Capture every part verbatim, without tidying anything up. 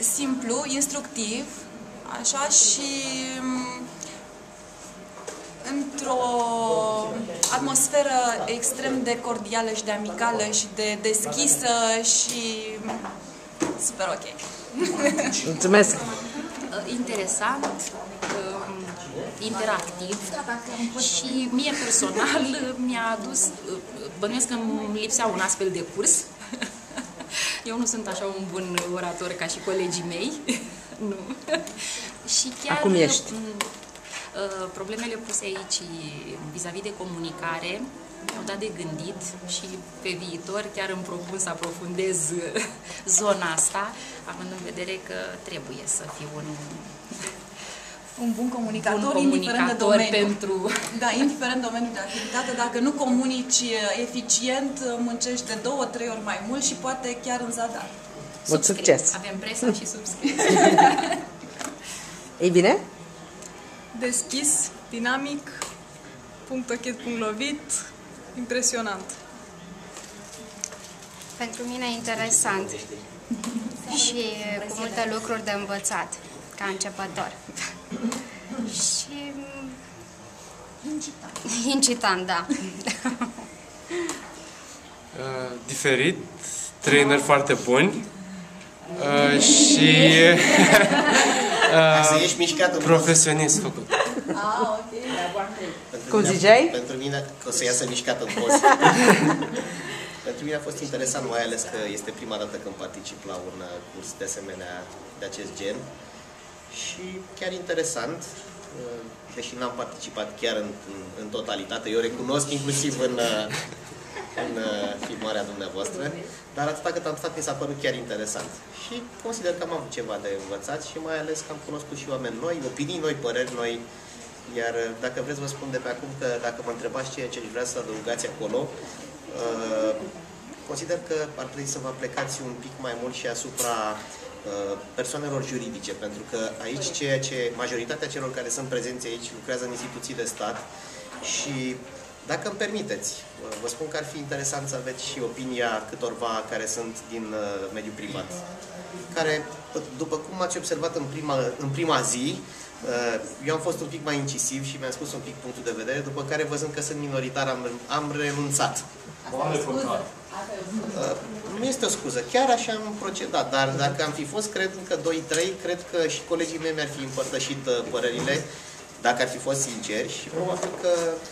simplu, instructiv, așa, și într-o atmosferă extrem de cordială și de amicală și de deschisă și super ok. Mulțumesc! Interesant, interactiv și mie personal mi-a adus, bănuiesc că îmi lipsea un astfel de curs. Eu nu sunt așa un bun orator ca și colegii mei. Nu. Și chiar acum ești. Problemele puse aici vis-a-vis de comunicare mi-au dat de gândit și pe viitor chiar îmi propun să aprofundez zona asta, având în vedere că trebuie să fiu un, un bun comunicator, un comunicator indiferent de domeniu. pentru... Da, indiferent de domeniul de activitate, dacă nu comunici eficient, muncești de două, trei ori mai mult și poate chiar în zadar. Mult succes! Avem presa și subscris. Ei bine? Deschis, dinamic, punct ochit, punct lovit, impresionant. Pentru mine interesant și cu multe lucruri de învățat, ca începător. Și... incitant. Incitant, da. Uh, diferit, trainer foarte buni uh, și uh, profesionist făcut. Ah, ok. Cum ziceai? Pentru mine, că o să iasă mișcat în post. Pentru mine a fost interesant, mai ales că este prima dată când particip la un curs de asemenea, de acest gen. Și chiar interesant, deși n-am participat chiar în, în, în totalitate, eu recunosc inclusiv în, în filmarea dumneavoastră, dar atâta cât am stat mi s-a părut chiar interesant. Și consider că am avut ceva de învățat și mai ales că am cunoscut și oameni noi, opinii noi, păreri noi. Iar dacă vreți vă spun de pe acum că dacă mă întrebați ceea ce aș vrea să adăugați acolo, consider că ar trebui să vă plecați un pic mai mult și asupra persoanelor juridice, pentru că aici ceea ce majoritatea celor care sunt prezenți aici lucrează în instituții de stat și dacă îmi permiteți, vă spun că ar fi interesant să aveți și opinia câtorva care sunt din mediul privat, care, după cum ați observat în prima, în prima zi, eu am fost un pic mai incisiv și mi-am spus un pic punctul de vedere, după care, văzând că sunt minoritar, am, am renunțat. Nu este o scuză, chiar așa am procedat, dar dacă am fi fost, cred că doi trei, cred că și colegii mei mi-ar fi împărtășit părerile, dacă ar fi fost sinceri, și probabil că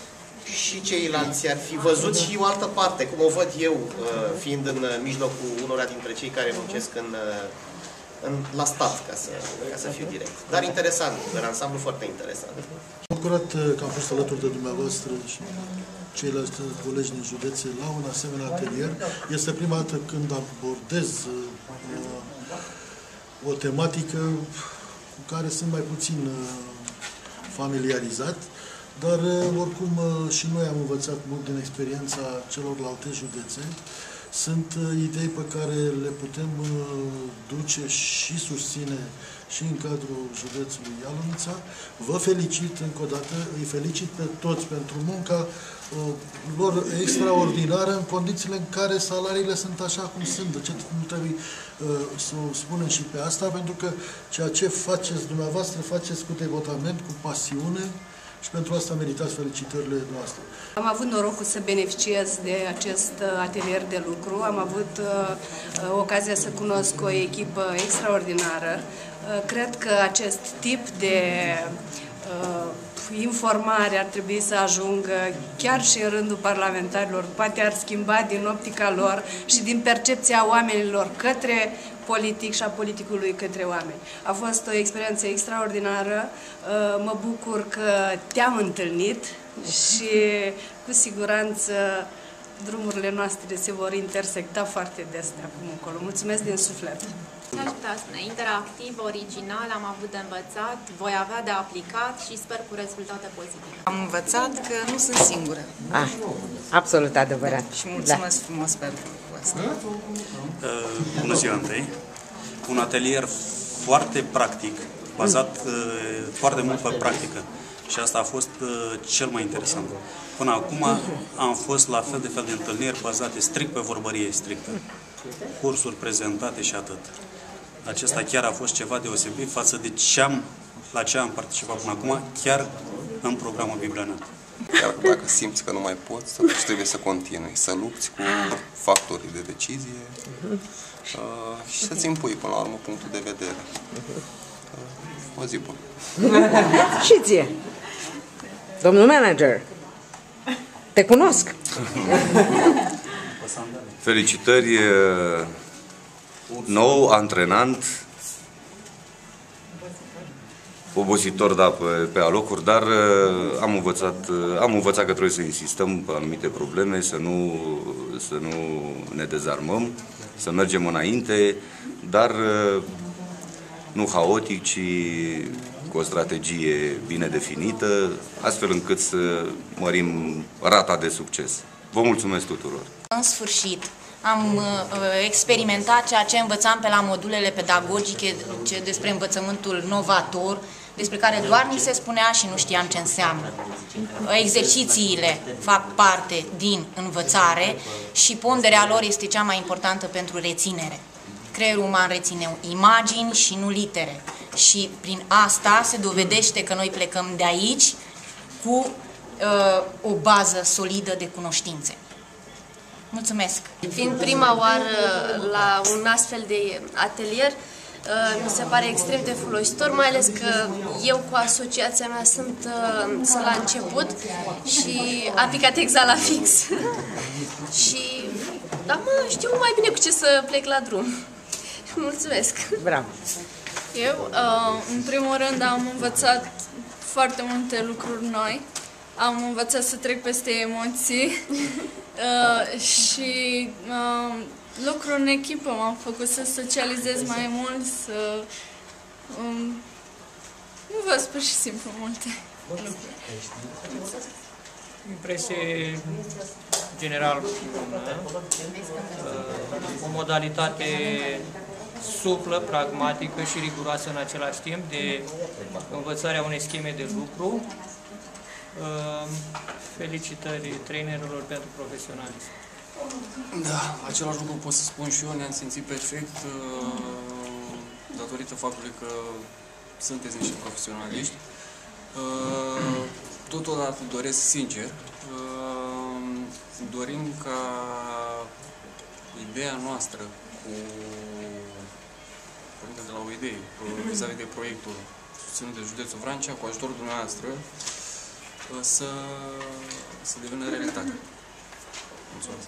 și ceilalți ar fi văzut și o altă parte, cum o văd eu, fiind în mijlocul unora dintre cei care muncesc în, în, la stat, ca să, ca să fiu direct. Dar interesant, în ansamblu foarte interesant. M-am bucurat că am fost alături de dumneavoastră și ceilalți colegi din județe la un asemenea atelier. Este prima dată când abordez uh, o tematică cu care sunt mai puțin uh, familiarizat, dar uh, oricum uh, și noi am învățat mult din experiența celorlalte județe. Sunt uh, idei pe care le putem uh, duce și susține și în cadrul județului Ialomița. Vă felicit încă o dată, îi felicit pe toți pentru munca uh, lor extraordinară în condițiile în care salariile sunt așa cum sunt. De ce nu trebuie uh, să o spunem și pe asta? Pentru că ceea ce faceți dumneavoastră, faceți cu devotament, cu pasiune, și pentru asta meritați felicitările noastre. Am avut norocul să beneficiez de acest atelier de lucru. Am avut uh, ocazia să cunosc o echipă extraordinară. Uh, cred că acest tip de uh, informare ar trebui să ajungă chiar și în rândul parlamentarilor. Poate ar schimba din optica lor și din percepția oamenilor către politic și a politicului către oameni. A fost o experiență extraordinară. Mă bucur că te-am întâlnit și cu siguranță drumurile noastre se vor intersecta foarte des de acum încolo. Mulțumesc din suflet! Aș putea spune, interactiv, original, am avut de învățat, voi avea de aplicat și sper cu rezultate pozitive. Am învățat că nu sunt singură. Ah, absolut adevărat. Și mulțumesc da. frumos pentru asta. Uh, bună ziua întâi! Un atelier foarte practic, bazat uh, foarte mult pe practică. Și asta a fost uh, cel mai interesant. Până acum am fost la fel de fel de întâlniri bazate strict pe vorbărie strictă. Cursuri prezentate și atât. acesta chiar a fost ceva deosebit față de ce am, la ce am participat până acum, chiar în programul Bibleanat. Chiar dacă simți că nu mai poți, atunci trebuie să continui, să lupți cu factorii de decizie uh, și să-ți impui până la urmă punctul de vedere. Uh, o zi bună! Și ție, domnul manager, te cunosc! Felicitări, nou antrenant, obositor, da, pe, pe alocuri, dar am învățat, am învățat că trebuie să insistăm pe anumite probleme, să nu, să nu ne dezarmăm, să mergem înainte, dar nu haotic, ci cu o strategie bine definită, astfel încât să mărim rata de succes. Vă mulțumesc tuturor! În sfârșit, am uh, experimentat ceea ce învățam pe la modulele pedagogice ce, despre învățământul novator, despre care doar ni se spunea și nu știam ce înseamnă. Exercițiile fac parte din învățare și ponderea lor este cea mai importantă pentru reținere. Creierul uman reține imagini și nu litere. Și prin asta se dovedește că noi plecăm de aici cu uh, o bază solidă de cunoștințe. Mulțumesc! Fiind prima oară la un astfel de atelier, mi se pare extrem de folositor, mai ales că eu cu asociația mea sunt, sunt la început și am picat exact la fix. Și acum știu mai bine cu ce să plec la drum. Mulțumesc! Bravo! Eu, în primul rând, am învățat foarte multe lucruri noi. Am învățat să trec peste emoții și lucrul în echipă m-a făcut să socializez mai mult, să... Um, nu văd pur și simplu multe lucruri. Impresie general bună, o modalitate suplă, pragmatică și riguroasă în același timp de învățarea unei scheme de lucru. Felicitări trainerilor pentru profesionalism. Da, același lucru pot să spun și eu, ne-am simțit perfect datorită faptului că sunteți niște profesionaliști. Totodată doresc sincer, dorim ca ideea noastră cu pornită de la o idee vis-a-vis de proiectul susținut de județul Vrancea, cu ajutorul dumneavoastră, să, să devină realitate. Mulțumesc!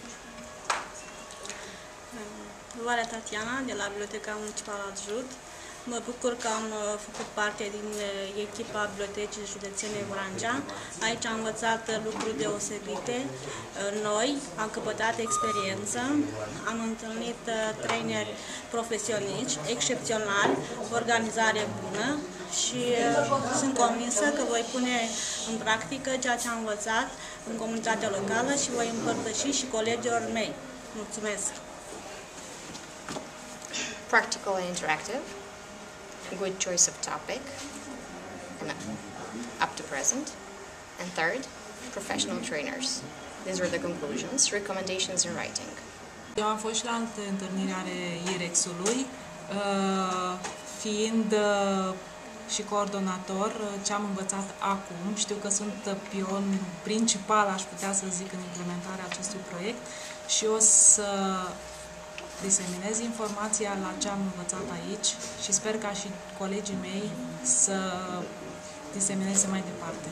Varea Tatiana, de la Biblioteca Municipală Adjut. Mă bucur că am făcut parte din echipa Bibliotecii Județene Vrancea. Aici am învățat lucruri deosebite, noi, am căpătat experiență, am întâlnit traineri profesioniști, excepționali, organizare bună și sunt convinsă că voi pune în practică ceea ce am învățat în comunitatea locală și voi împărtăși și colegilor mei. Mulțumesc! Practical and interactive, good choice of topic, and up to present. And third, professional trainers. These were the conclusions, recommendations in writing. Eu am fost și la întâlnirea I R E X-ului, fiind și coordonator, ce am învățat acum. Știu că sunt pion principal, aș putea să zic, în implementarea acestui proiect și o să diseminez informația la ce am învățat aici și sper ca și colegii mei să disemineze mai departe.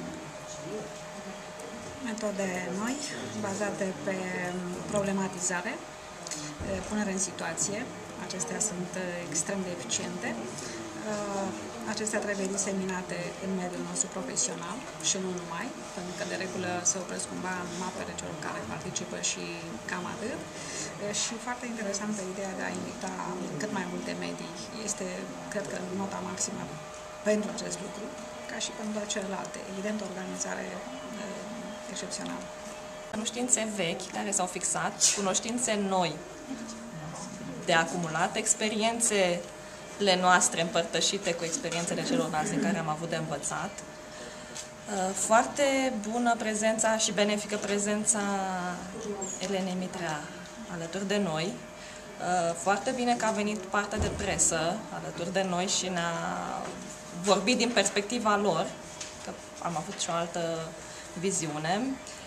Metode noi, bazate pe problematizare, punere în situație. Acestea sunt extrem de eficiente. Acestea trebuie diseminate în mediul nostru profesional și nu numai, pentru că de regulă se opresc cumva în mapele celor care participă și cam atât. Și foarte interesantă ideea de a invita cât mai multe medii. Este, cred că, nota maximă pentru acest lucru, ca și pentru celelalte. Evident, o organizare excepțională. Cunoștințe vechi care s-au fixat, cunoștințe noi de acumulat, experiențele noastre împărtășite cu experiențele celorlalți în care am avut de învățat. Foarte bună prezența și benefică prezența Elenei Mitrea alături de noi. Foarte bine că a venit partea de presă alături de noi și ne-a vorbit din perspectiva lor, că am avut și o altă viziune.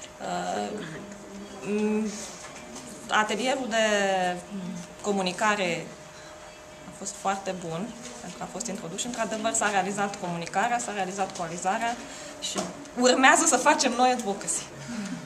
Atelierul de comunicare a fost foarte bun, pentru că a fost introdus și, într-adevăr, s-a realizat comunicarea, s-a realizat coalizarea și urmează să facem noi advocacy.